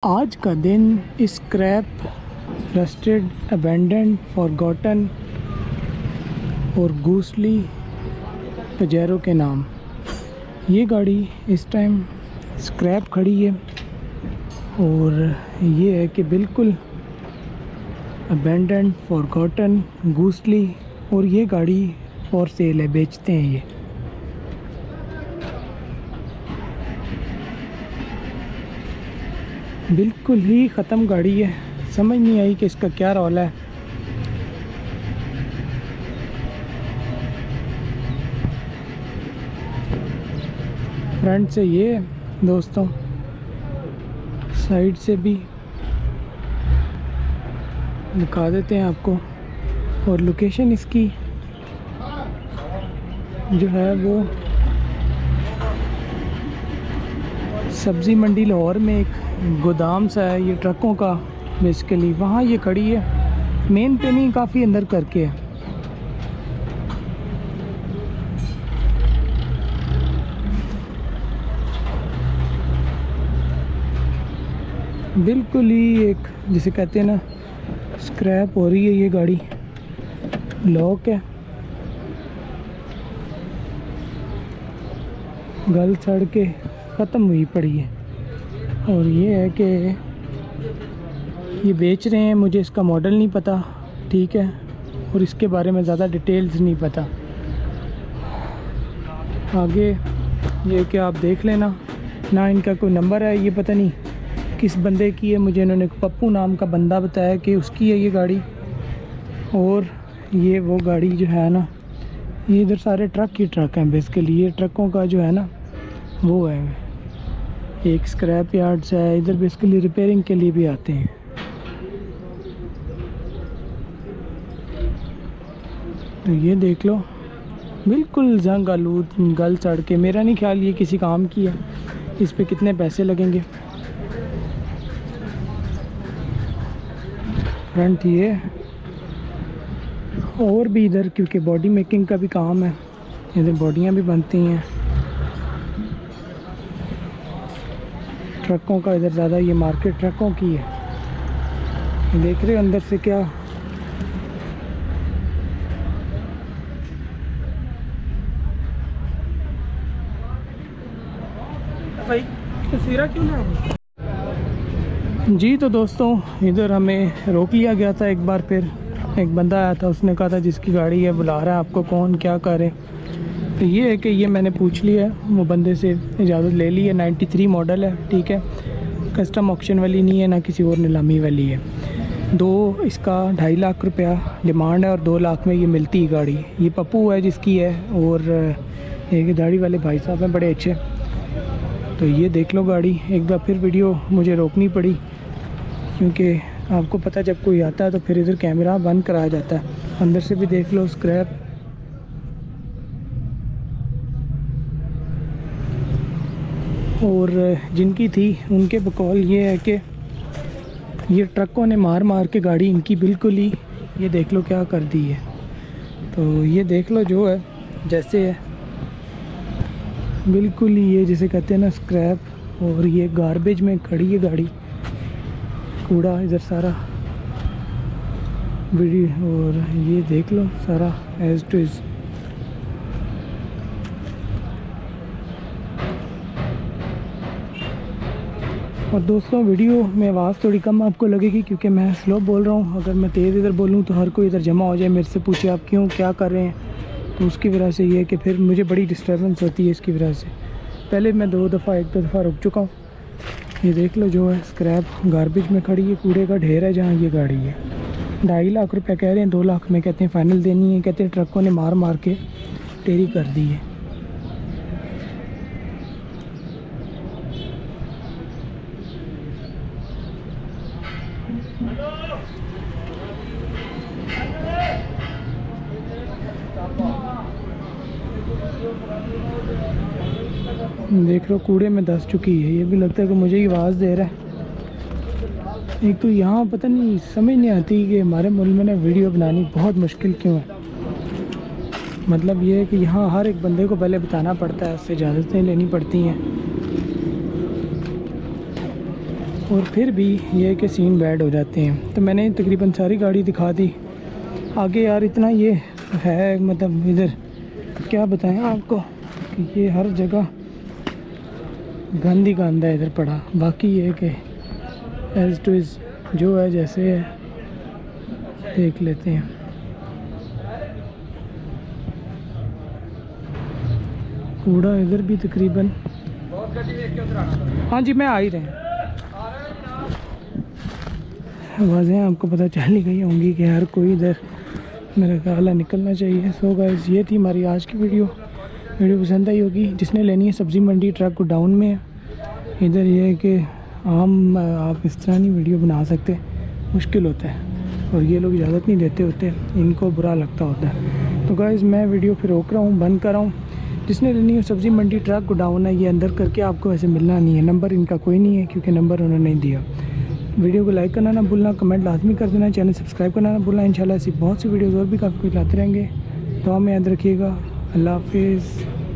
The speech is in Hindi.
आज का दिन स्क्रैप, रस्टेड, अबेंडेंड, फॉरगॉटन और गूसली पजेरो के नाम। ये गाड़ी इस टाइम स्क्रैप खड़ी है और ये है कि बिल्कुल अबेंडेंड, फॉरगॉटन, गूसली, और ये गाड़ी फॉर सेल है, बेचते हैं ये। बिल्कुल ही ख़त्म गाड़ी है, समझ नहीं आई कि इसका क्या रौला है। फ्रंट से ये दोस्तों, साइड से भी दिखा देते हैं आपको। और लोकेशन इसकी जो है वो सब्ज़ी मंडी लाहौर में एक गोदाम सा है ये ट्रकों का बेसिकली, वहाँ ये खड़ी है। मेन पे नहीं, काफ़ी अंदर करके है। बिल्कुल ही एक जिसे कहते हैं ना, स्क्रैप हो रही है ये गाड़ी। लॉक है, गल सड़ के ख़त्म हुई पड़ी है। और ये है कि ये बेच रहे हैं, मुझे इसका मॉडल नहीं पता, ठीक है, और इसके बारे में ज़्यादा डिटेल्स नहीं पता। आगे ये कि आप देख लेना ना, इनका कोई नंबर है, ये पता नहीं किस बंदे की है। मुझे इन्होंने पप्पू नाम का बंदा बताया कि उसकी है ये गाड़ी। और ये वो गाड़ी जो है ना, ये इधर सारे ट्रक ही ट्रक हैं बेसिकली। ये ट्रकों का जो है ना वो है, एक स्क्रैप यार्ड से है, इधर बेसिकली रिपेयरिंग के लिए भी आते हैं। तो ये देख लो, बिल्कुल जंग आलूद, गल सड़ के। मेरा नहीं ख्याल ये किसी काम की है, इस पे कितने पैसे लगेंगे। फ्रंट ये, और भी इधर क्योंकि बॉडी मेकिंग का भी काम है, इधर बॉडियाँ भी बनती हैं ट्रकों का। इधर ज़्यादा ये मार्केट ट्रकों की है। देख रहे हो अंदर से क्या, भाई तस्वीर क्यों ना। जी तो दोस्तों, इधर हमें रोक लिया गया था एक बार। फिर एक बंदा आया था, उसने कहा था जिसकी गाड़ी है बुला रहा है आपको, कौन क्या करे। तो ये है कि ये मैंने पूछ लिया है, वो बंदे से इजाज़त ले ली है। 93 मॉडल है, ठीक है, कस्टम ऑक्शन वाली नहीं है, ना किसी और नीलामी वाली है। इसका 2.5 लाख रुपया डिमांड है और 2 लाख में ये मिलती है गाड़ी। ये पप्पू है जिसकी है, और एक दाढ़ी वाले भाई साहब हैं बड़े अच्छे। तो ये देख लो गाड़ी। एक बार फिर वीडियो मुझे रोकनी पड़ी क्योंकि आपको पता जब कोई आता है तो फिर इधर कैमरा बंद कराया जाता है। अंदर से भी देख लो स्क्रैप। और जिनकी थी उनके बकौल ये है कि ये ट्रकों ने मार मार के गाड़ी इनकी बिल्कुल ही, ये देख लो क्या कर दी है। तो ये देख लो जो है जैसे है, बिल्कुल ही ये जिसे कहते हैं ना स्क्रैप। और ये गार्बेज में खड़ी है गाड़ी, कूड़ा इधर सारा वीडियो। और ये देख लो सारा एज टू इज। और दोस्तों वीडियो में आवाज़ थोड़ी कम आपको लगेगी क्योंकि मैं स्लो बोल रहा हूँ। अगर मैं तेज़ इधर बोलूँ तो हर कोई इधर जमा हो जाए, मेरे से पूछे आप क्यों क्या कर रहे हैं। तो उसकी वजह से ये है कि फिर मुझे बड़ी डिस्टर्बेंस होती है इसकी वजह से। पहले मैं 2 दफ़ा रुक चुका हूँ। ये देख लो जो है स्क्रैप गार्बेज में खड़ी है, कूड़े का ढेर है जहाँ ये गाड़ी है। 2.5 लाख रुपया कह रहे हैं, 2 लाख में कहते हैं फ़ाइनल देनी है। कहते हैं ट्रकों ने मार मार के टेरी कर दी है। देख लो कूड़े में धंस चुकी है। ये भी लगता है कि मुझे ही आवाज़ दे रहा है। एक तो यहाँ पता नहीं समझ नहीं आती कि हमारे मुल्क में ना वीडियो बनानी बहुत मुश्किल क्यों है। मतलब ये है कि यहाँ हर एक बंदे को पहले बताना पड़ता है, उससे इजाज़तें लेनी पड़ती हैं। और फिर भी ये है कि सीन बैड हो जाते हैं। तो मैंने तकरीबन सारी गाड़ी दिखा दी। आगे यार इतना ये है, मतलब इधर क्या बताएं आपको कि ये हर जगह गंद ही गंद है इधर पड़ा। बाकी ये है कि एज टू इज़ जो है जैसे है देख लेते हैं। कूड़ा इधर भी तकरीबन, हाँ जी मैं आ ही रहे हैं। आवाज़ें आपको पता चल ही गई होंगी कि हर कोई इधर मेरा ख्याल है निकलना चाहिए। सो गाइस ये थी हमारी आज की वीडियो पसंद आई होगी। जिसने लेनी है सब्ज़ी मंडी ट्रक को डाउन में है। इधर ये है कि आम आप इस तरह नहीं वीडियो बना सकते, मुश्किल होता है और ये लोग इजाज़त नहीं देते होते, इनको बुरा लगता होता है। तो गाइस मैं वीडियो फिर रोक रहा हूँ, बंद कर रहा हूँ। जिसने लेनी है सब्ज़ी मंडी ट्रक को डाउन है, ये अंदर करके आपको ऐसे मिलना नहीं है। नंबर इनका कोई नहीं है क्योंकि नंबर उन्होंने नहीं दिया। वीडियो को लाइक करना ना भूलना, कमेंट लाजमी कर देना, चैनल सब्सक्राइब करना ना भूलना। इंशाल्लाह ऐसी बहुत सी वीडियोज़ और भी काफ़ी कुछ लाते रहेंगे। दुआ में याद रखिएगा। अल्लाह हाफिज़।